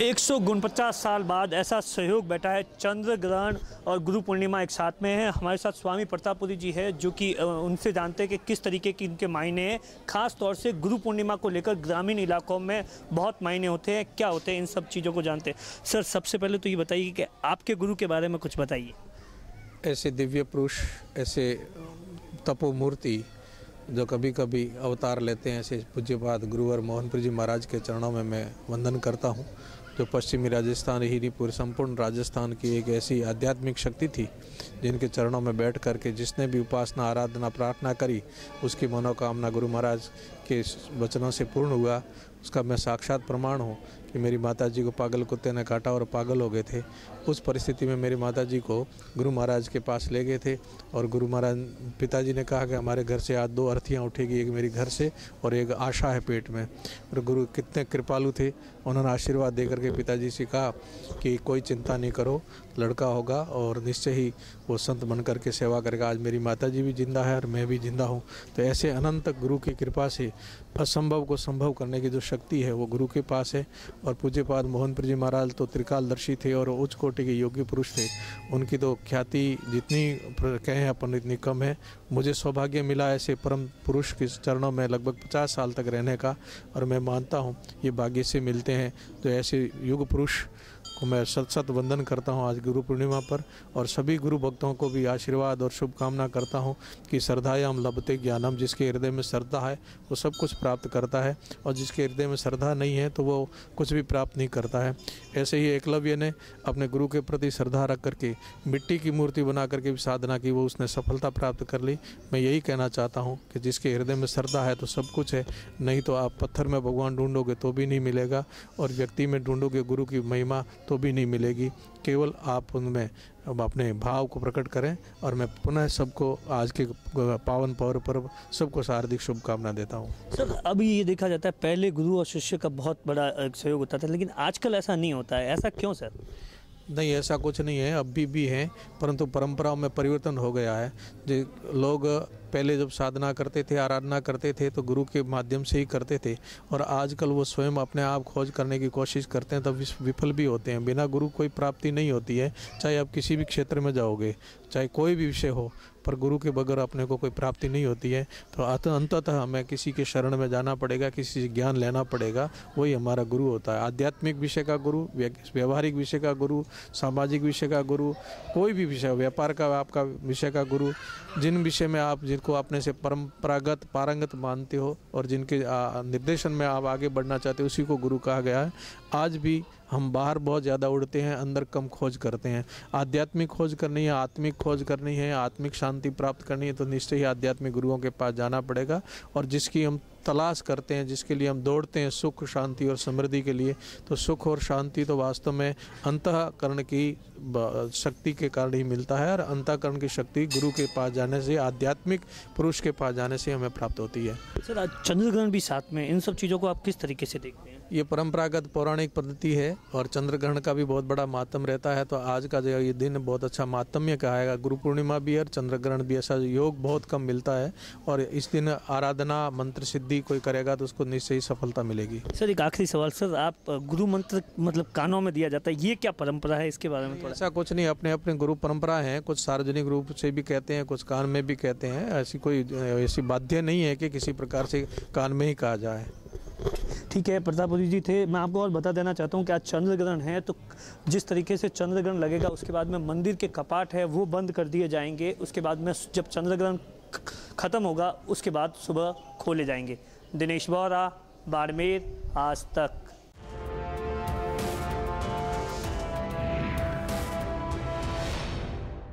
149 साल बाद ऐसा सहयोग बैठा है। चंद्र ग्रहण और गुरु पूर्णिमा एक साथ में है। हमारे साथ स्वामी प्रतापपुरी जी है, जो कि उनसे जानते हैं कि किस तरीके की इनके मायने हैं। खास तौर से गुरु पूर्णिमा को लेकर ग्रामीण इलाकों में बहुत मायने होते हैं, क्या होते हैं, इन सब चीज़ों को जानते हैं। सर, सबसे पहले तो ये बताइए कि आपके गुरु के बारे में कुछ बताइए। ऐसे दिव्य पुरुष, ऐसे तपोमूर्ति जो कभी कभी अवतार लेते हैं, ऐसे पूज्यपाद गुरुवर मोहनपुरी जी महाराज के चरणों में मैं वंदन करता हूँ। जो पश्चिमी राजस्थान ही नहीं, पूरे संपूर्ण राजस्थान की एक ऐसी आध्यात्मिक शक्ति थी जिनके चरणों में बैठ कर के जिसने भी उपासना, आराधना, प्रार्थना करी, उसकी मनोकामना गुरु महाराज के वचनों से पूर्ण हुआ। उसका मैं साक्षात प्रमाण हूँ कि मेरी माताजी को पागल कुत्ते ने काटा और पागल हो गए थे। उस परिस्थिति में मेरी माताजी को गुरु महाराज के पास ले गए थे और गुरु महाराज पिताजी ने कहा कि हमारे घर से आज 2 अर्थियाँ उठेगी, एक मेरे घर से और एक आशा है पेट में। और गुरु कितने कृपालु थे, उन्होंने आशीर्वाद दे करके पिताजी से कहा कि कोई चिंता नहीं करो, लड़का होगा और निश्चय ही वो संत बन करके सेवा करेगा। आज मेरी माताजी भी जिंदा है और मैं भी जिंदा हूँ। तो ऐसे अनंत गुरु की कृपा से असंभव को संभव करने की जो शक्ति है वो गुरु के पास है। और पूज्यपाद मोहनपुरी जी महाराज तो त्रिकालदर्शी थे और उच्च कोटि के योगी पुरुष थे। उनकी तो ख्याति जितनी कहें अपन इतनी कम है। मुझे सौभाग्य मिला ऐसे परम पुरुष के चरणों में लगभग 50 साल तक रहने का, और मैं मानता हूँ ये भाग्य से मिलते हैं। तो ऐसे युग पुरुष को मैं सत सत वंदन करता हूँ आज गुरु पूर्णिमा पर। और सभी गुरु भक्तों को भी आशीर्वाद और शुभकामना करता हूँ कि श्रद्धायाम लभते ज्ञानम। जिसके हृदय में श्रद्धा है वो सब कुछ प्राप्त करता है, और जिसके हृदय में श्रद्धा नहीं है तो वो कुछ भी प्राप्त नहीं करता है। ऐसे ही एकलव्य ने अपने गुरु के प्रति श्रद्धा रख करके मिट्टी की मूर्ति बना करके भी साधना की, वो उसने सफलता प्राप्त कर ली। मैं यही कहना चाहता हूँ कि जिसके हृदय में श्रद्धा है तो सब कुछ है, नहीं तो आप पत्थर में भगवान ढूंढोगे तो भी नहीं मिलेगा, और व्यक्ति में ढूंढोगे गुरु की महिमा तो भी नहीं मिलेगी। केवल आप उनमें अपने भाव को प्रकट करें। और मैं पुनः सबको आज के पावन पर्व पर सबको हार्दिक शुभकामना देता हूँ। सर, अभी ये देखा जाता है पहले गुरु और शिष्य का बहुत बड़ा सहयोग होता था, लेकिन आजकल ऐसा नहीं होता है, ऐसा क्यों सर? नहीं, ऐसा कुछ नहीं है, अभी भी है, परंतु परंपराओं में परिवर्तन हो गया है। जो लोग पहले जब साधना करते थे, आराधना करते थे तो गुरु के माध्यम से ही करते थे, और आजकल वो स्वयं अपने आप खोज करने की कोशिश करते हैं, तब विफल भी होते हैं। बिना गुरु कोई प्राप्ति नहीं होती है। चाहे आप किसी भी क्षेत्र में जाओगे, चाहे कोई भी विषय हो, पर गुरु के बगैर अपने को कोई प्राप्ति नहीं होती है। तो अंततः हमें किसी के शरण में जाना पड़ेगा, किसी से ज्ञान लेना पड़ेगा, वही हमारा गुरु होता है। आध्यात्मिक विषय का गुरु, व्यवहारिक विषय का गुरु, सामाजिक विषय का गुरु, कोई भी विषय, व्यापार का आपका विषय का गुरु, जिन विषय में आप जिनको अपने से परंपरागत पारंगत मानते हो और जिनके निर्देशन में आप आगे बढ़ना चाहते हो, उसी को गुरु कहा गया है। आज भी हम बाहर बहुत ज़्यादा उड़ते हैं, अंदर कम खोज करते हैं। आध्यात्मिक खोज करनी है, आत्मिक खोज करनी है, आत्मिक शांति प्राप्त करनी है तो निश्चय ही आध्यात्मिक गुरुओं के पास जाना पड़ेगा। और जिसकी हम तलाश करते हैं, जिसके लिए हम दौड़ते हैं सुख, शांति और समृद्धि के लिए, तो सुख और शांति तो वास्तव में अंतःकरण की शक्ति के कारण ही मिलता है। और अंतःकरण की शक्ति गुरु के पास जाने से, आध्यात्मिक पुरुष के पास जाने से हमें प्राप्त होती है। सर, आज चंद्रग्रहण भी साथ में, इन सब चीज़ों को आप किस तरीके से देखते हैं? ये परंपरागत पौराणिक पद्धति है और चंद्रग्रहण का भी बहुत बड़ा मातम रहता है। तो आज का जो ये दिन बहुत अच्छा मातम्य कहाएगा। गुरु पूर्णिमा भी और चंद्रग्रहण भी, ऐसा योग बहुत कम मिलता है। और इस दिन आराधना, मंत्र सिद्धि कोई करेगा तो उसको निश्चय ही सफलता मिलेगी। सर, एक आखिरी सवाल सर, आप गुरु मंत्र मतलब कानों में दिया जाता है, ये क्या परंपरा है, इसके बारे में थोड़ा? ऐसा कुछ नहीं, अपने अपने गुरु परंपरा है। कुछ सार्वजनिक रूप से भी कहते हैं, कुछ कान में भी कहते हैं। ऐसी बाध्य नहीं है कि किसी प्रकार से कान में ही कहा जाए। ठीक है, प्रतापपुरी जी थे। मैं आपको और बता देना चाहता हूँ कि आज चंद्रग्रहण है, तो जिस तरीके से चंद्रग्रहण लगेगा उसके बाद में मंदिर के कपाट है वो बंद कर दिए जाएंगे। उसके बाद में जब चंद्रग्रहण ख़त्म होगा उसके बाद सुबह खोले जाएंगे। दिनेश बोरा, बाड़मेर, आज तक।